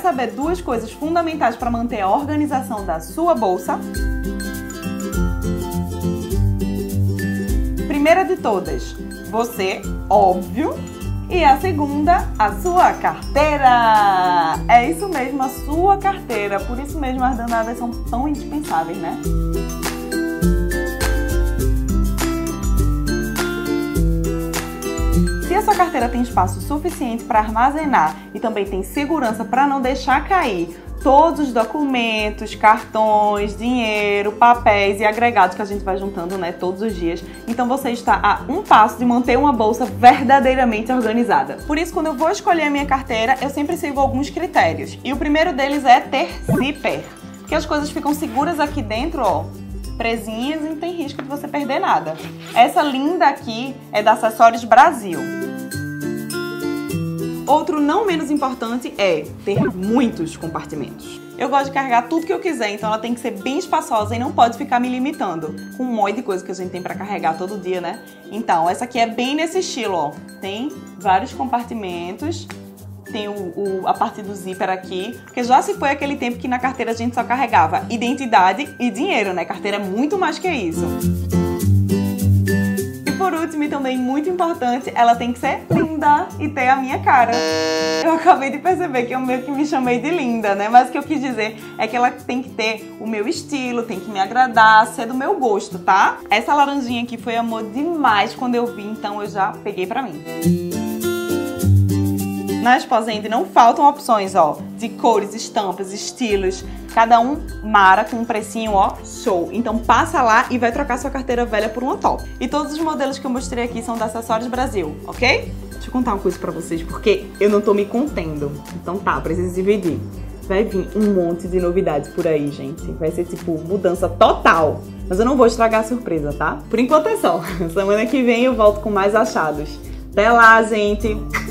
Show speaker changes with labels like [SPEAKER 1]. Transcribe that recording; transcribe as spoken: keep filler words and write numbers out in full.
[SPEAKER 1] saber duas coisas fundamentais para manter a organização da sua bolsa? Primeira de todas, você, óbvio. E a segunda, a sua carteira! É isso mesmo, a sua carteira. Por isso mesmo as danadas são tão indispensáveis, né? Se a sua carteira tem espaço suficiente para armazenar e também tem segurança para não deixar cair todos os documentos, cartões, dinheiro, papéis e agregados que a gente vai juntando, né, todos os dias. Então você está a um passo de manter uma bolsa verdadeiramente organizada. Por isso, quando eu vou escolher a minha carteira, eu sempre sigo alguns critérios. E o primeiro deles é ter zíper, porque as coisas ficam seguras aqui dentro, ó, presinhas e não tem risco de você perder nada. Essa linda aqui é da Acessórios Brasil. Outro não menos importante é ter muitos compartimentos. Eu gosto de carregar tudo que eu quiser, então ela tem que ser bem espaçosa e não pode ficar me limitando com um monte de coisa que a gente tem para carregar todo dia, né? Então, essa aqui é bem nesse estilo, ó. Tem vários compartimentos, tem o, o, a parte do zíper aqui, porque já se foi aquele tempo que na carteira a gente só carregava identidade e dinheiro, né? Carteira é muito mais que isso. Por último, e também muito importante, ela tem que ser linda e ter a minha cara. Eu acabei de perceber que eu meio que me chamei de linda, né? Mas o que eu quis dizer é que ela tem que ter o meu estilo, tem que me agradar, ser do meu gosto, tá? Essa laranjinha aqui foi amor demais quando eu vi, então eu já peguei pra mim. Na Esposende não faltam opções, ó, de cores, estampas, estilos, cada um mara com um precinho, ó, show. Então passa lá e vai trocar sua carteira velha por uma top. E todos os modelos que eu mostrei aqui são da Acessórios Brasil, ok? Deixa eu contar uma coisa pra vocês, porque eu não tô me contendo. Então tá, preciso dividir. Vai vir um monte de novidades por aí, gente. Vai ser tipo mudança total. Mas eu não vou estragar a surpresa, tá? Por enquanto é só. Semana que vem eu volto com mais achados. Até lá, gente!